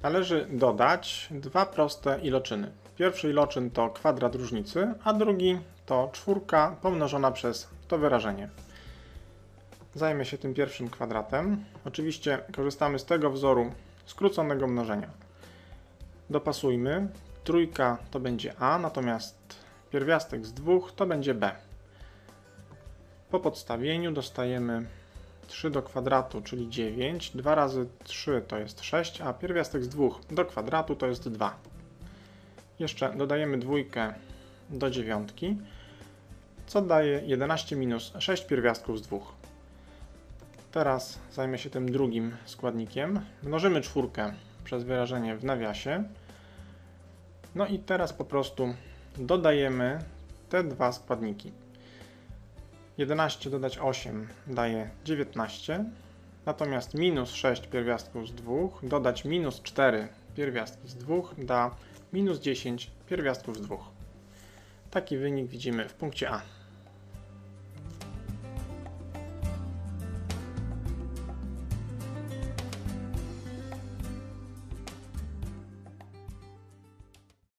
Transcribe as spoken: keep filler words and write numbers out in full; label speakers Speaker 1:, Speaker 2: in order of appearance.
Speaker 1: Należy dodać dwa proste iloczyny. Pierwszy iloczyn to kwadrat różnicy, a drugi to czwórka pomnożona przez to wyrażenie. Zajmę się tym pierwszym kwadratem. Oczywiście korzystamy z tego wzoru skróconego mnożenia. Dopasujmy. Trójka to będzie a, natomiast pierwiastek z dwóch to będzie b. Po podstawieniu dostajemy trzy do kwadratu, czyli dziewięć. dwa razy trzy to jest sześć, a pierwiastek z dwóch do kwadratu to jest dwa. Jeszcze dodajemy dwójkę do dziewiątki, co daje jedenaście minus sześć pierwiastków z dwóch. Teraz zajmę się tym drugim składnikiem. Mnożymy czwórkę przez wyrażenie w nawiasie. No i teraz po prostu dodajemy te dwa składniki. jedenaście dodać osiem daje dziewiętnaście, natomiast minus sześć pierwiastków z dwóch dodać minus cztery pierwiastki z dwóch da minus dziesięć pierwiastków z dwóch. Taki wynik widzimy w punkcie A.